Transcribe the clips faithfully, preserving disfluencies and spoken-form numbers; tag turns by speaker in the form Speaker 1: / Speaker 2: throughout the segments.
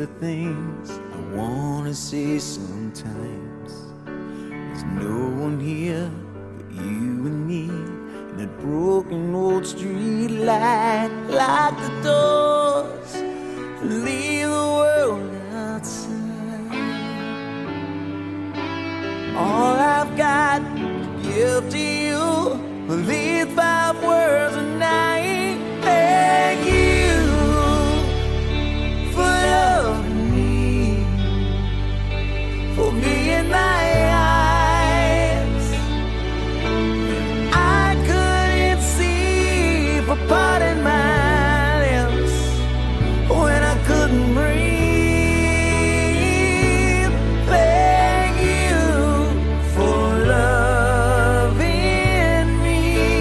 Speaker 1: the things I wanna say sometimes. There's no one here but you and me, and that broken old street light. Lock the doors, leave the world outside. All I've got to give to you are these five words, and I thank you for loving me, for being my eyes. I couldn't see for parting my lips when I couldn't breathe. Thank you for loving me.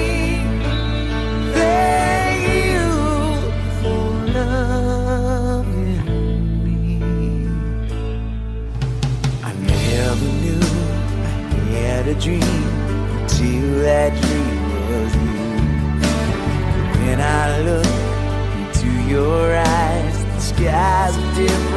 Speaker 1: Thank you for loving me. I never knew I had a dream until that dream was you. When I look into your eyes, the skies are different.